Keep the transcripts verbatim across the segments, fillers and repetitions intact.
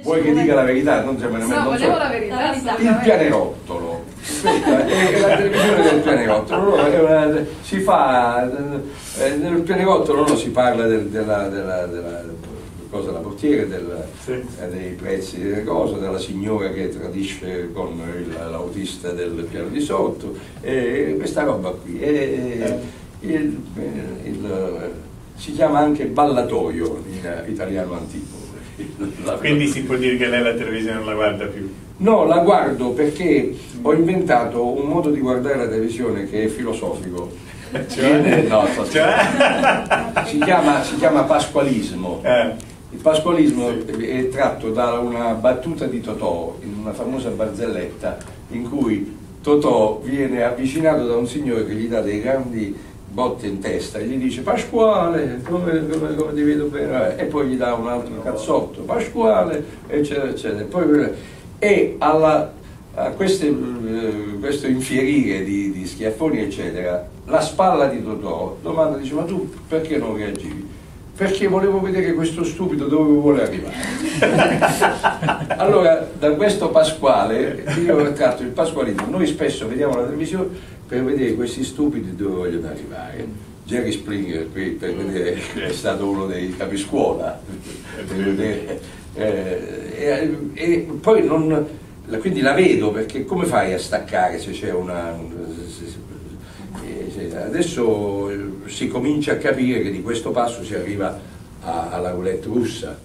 Vuoi che dica la verità? Non sembra nemmeno. No, non volevo so. la verità. Il pianerottolo. Questa è la televisione del pianerottolo. È una, si fa eh, nel pianerottolo non si parla del, della, della, della cosa, la portiere, del, sì. eh, dei prezzi delle cose, della signora che tradisce con l'autista del piano di sotto, e questa roba qui. E, eh. il, il, si chiama anche ballatoio in italiano antico. Quindi si può dire che lei la televisione non la guarda più? No, la guardo perché ho inventato un modo di guardare la televisione che è filosofico. Cioè? No, so, cioè? Si, chiama, si chiama pasqualismo. Eh. Il pasqualismo sì. è tratto da una battuta di Totò in una famosa barzelletta in cui Totò viene avvicinato da un signore che gli dà dei grandi botte in testa e gli dice Pasquale, come, come, come ti vedo bene, e poi gli dà un altro cazzotto, Pasquale, eccetera, eccetera. Poi, e alla, a queste, questo infierire di, di schiaffoni, eccetera, la spalla di Totò domanda, dice, ma tu perché non reagivi? Perché volevo vedere questo stupido dove vuole arrivare. Allora, da questo Pasquale io ho tratto il pasqualismo. Noi spesso vediamo la televisione per vedere questi stupidi dove vogliono arrivare. Jerry Springer qui per vedere, è stato uno dei capiscuola, per vedere, eh, e, e poi non, quindi la vedo, perché come fai a staccare se c'è una... Se, se, adesso si comincia a capire che di questo passo si arriva a, alla roulette russa.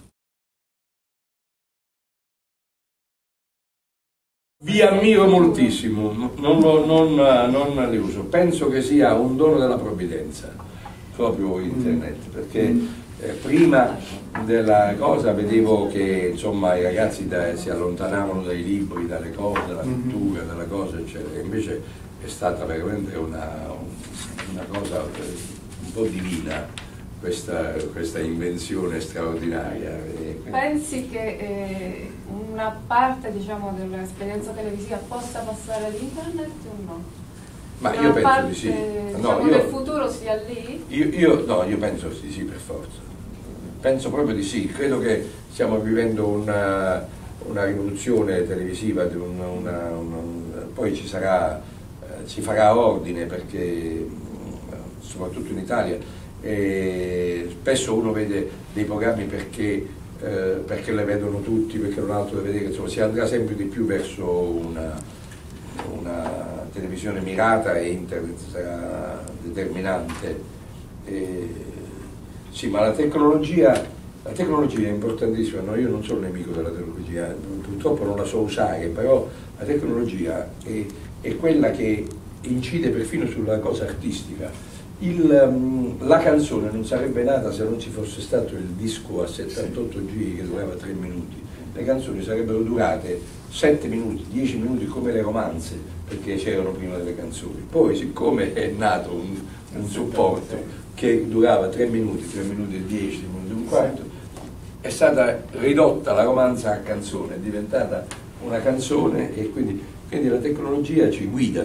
Vi ammiro moltissimo, non, lo, non, non li uso, penso che sia un dono della provvidenza, proprio internet, perché eh, prima della cosa vedevo che insomma i ragazzi da, si allontanavano dai libri, dalle cose, dalla cultura, dalla cosa, eccetera, invece è stata veramente una, una cosa un po' divina. Questa, questa invenzione straordinaria. Pensi che eh, una parte, diciamo, dell'esperienza televisiva possa passare ad internet o no? Ma una io penso parte, di sì. Diciamo, no, io, del futuro sia lì? Io, io, no, io penso di sì per forza. Penso proprio di sì. Credo che stiamo vivendo una, una rivoluzione televisiva, una, una, una, poi ci sarà, eh, si farà ordine perché, soprattutto in Italia, e spesso uno vede dei programmi perché, eh, perché le vedono tutti, perché non altro da vedere, insomma si andrà sempre di più verso una, una televisione mirata e internet sarà determinante. E, sì, ma la tecnologia, la tecnologia è importantissima, no? Io non sono nemico della tecnologia, purtroppo non la so usare, però la tecnologia è, è quella che incide perfino sulla cosa artistica. Il, um, la canzone non sarebbe nata se non ci fosse stato il disco a settantotto giri che durava tre minuti. Le canzoni sarebbero durate sette minuti, dieci minuti come le romanze, perché c'erano prima delle canzoni. Poi, siccome è nato un, un supporto che durava tre minuti, tre minuti e dieci, tre minuti e un quarto, è stata ridotta la romanza a canzone, è diventata una canzone, e quindi, quindi la tecnologia ci guida.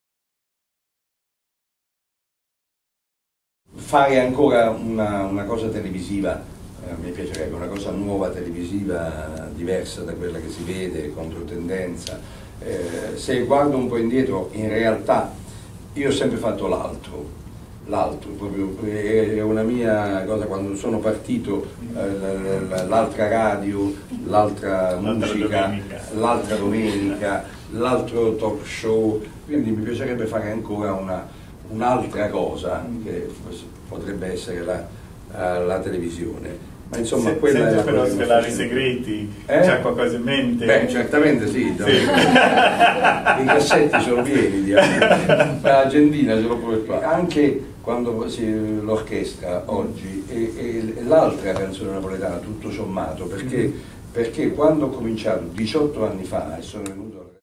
Fare ancora una, una cosa televisiva, eh, mi piacerebbe, una cosa nuova televisiva, diversa da quella che si vede, controtendenza. Eh, se guardo un po' indietro, in realtà io ho sempre fatto l'altro, l'altro, proprio è una mia cosa, quando sono partito, eh, l'altra radio, l'altra musica, l'altra domenica, l'altro talk show, quindi mi piacerebbe fare ancora una un'altra cosa che potrebbe essere la, uh, la televisione, ma insomma Se, quella senza è la però cosa svelare i segreti, eh? c'è qualcosa in mente? Beh, certamente sì, sì. I cassetti sono pieni di Argentina, ce l'ho pure qua. Anche quando l'orchestra oggi è l'altra canzone napoletana, tutto sommato, perché, perché quando ho cominciato diciotto anni fa e sono venuto